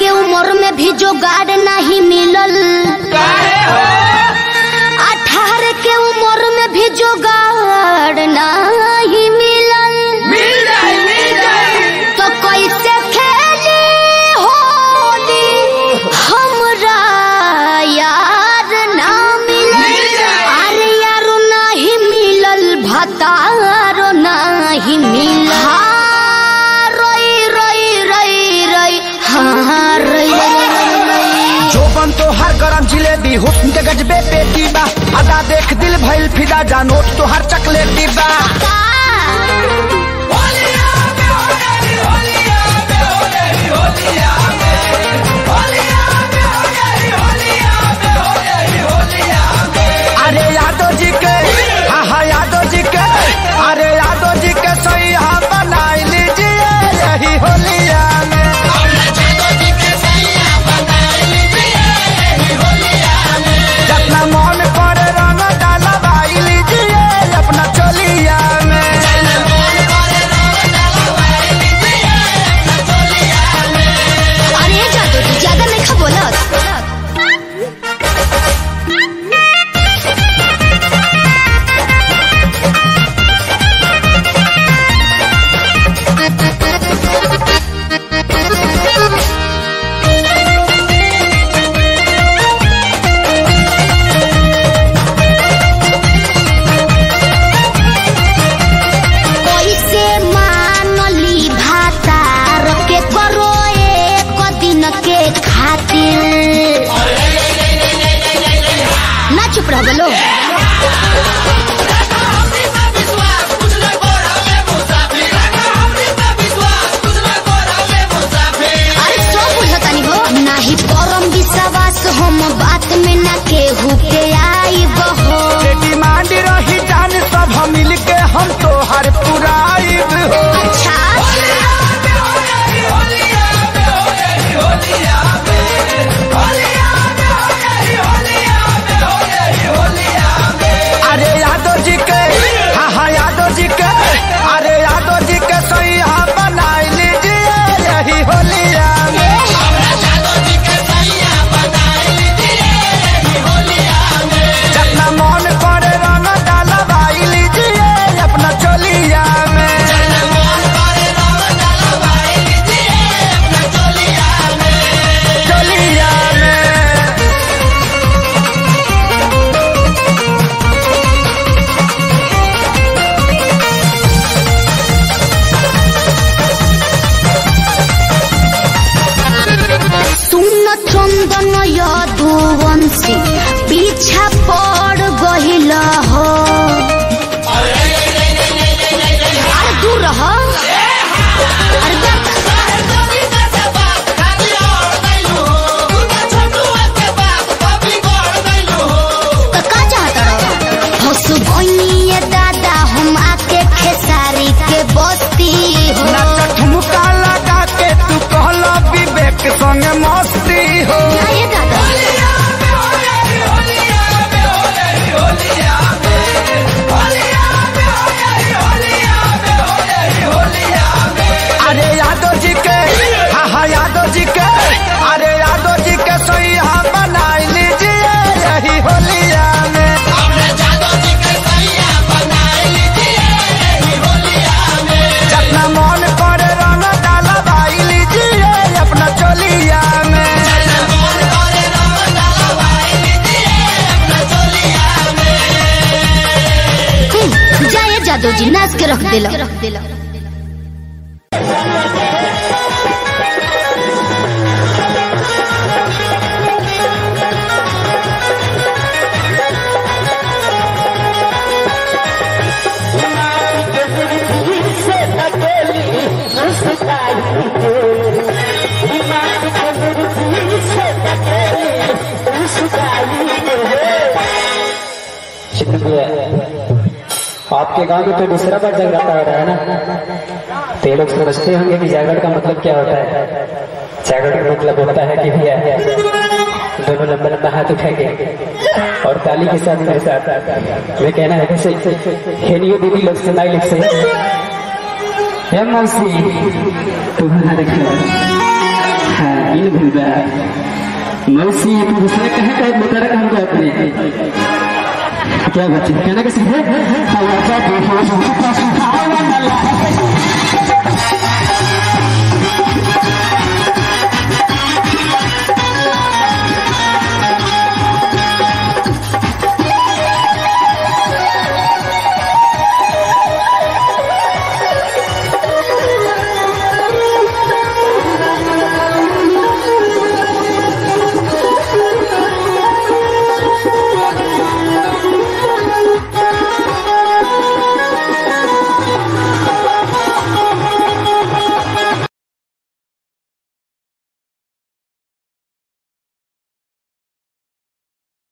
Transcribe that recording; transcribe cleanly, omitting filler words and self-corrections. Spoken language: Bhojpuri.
के उम्र में भी जोगाड़ नहीं मिलल। 18 के उम्र में भी जोगाड़ नहीं मिलल। तो कैसे खेली होली हमरा यार ना मिलल। अरे यारो नहीं मिलल भतारो नहीं मिलल। तो हर गरम जिलेबी हुस्न के गजबे पेटी बा। अदा देख दिल भइल फिदा जानो तो हर चकलेटी बा। अरे यादव जी के हाँ यादव जी के, अरे यादव जी के सही हाँ बनाई लीजिए यही होलिया में। मन पर रंग डालवाई लीजिए अपना चोलिया में। अरे जादू तू ज्यादा नहीं खा बोला। ना चुप रहो बोलो। अरे सो बुझतानी हो नाही परम विश्वास हम बात में ना केहू के आई बहो। डिमांड रही जान सब हम मिल के हम तो हर पुराई हो। अच्छा अरे यादव जी के हाँ यादव जी के, अरे यादव जी के सही हाँ बनाई लीजिए यही होलिया में। जितना मन पर रंग डालवाई लीजिए अपना चोलिया में। चोलिया में सुन चंदन यदुवंशी पीछा पड़ गहिल हो। अरे दूर रह। अरे तो का चाहता हस बनिए दादा हम आके खेसारी के बस्ती हो। ठुमका लगा के तू कहला विवेक संग मस्ती हो। अरे दादा अरे यादव जी के हाँ यादव जी के, अरे यादव जी के सही हाँ बनाई लीजिए यही होलिया में। जितना मन पर रंग डालवाई लीजिए अपना चोलिया में। जाए जादू जी नाच के रख दिला। आपके गांव में तो दूसरा बार जगराता हो रहा है ना, तो ये लोग समझते होंगे कि जागरण का मतलब क्या होता है। जागरण का मतलब होता है कि भैया दोनों लंबा लंबा हाथ उठाएंगे और ताली के साथ मेरे साथ मैं कहना है कि हेनियो दीदी लोग सुनाई लिख से मौसी तुम्हारा हाँ इन भूल रहा मौसी तू दूसरे कहे कहे बेटा का हमको अपने क्या बच्चे कहना कैसे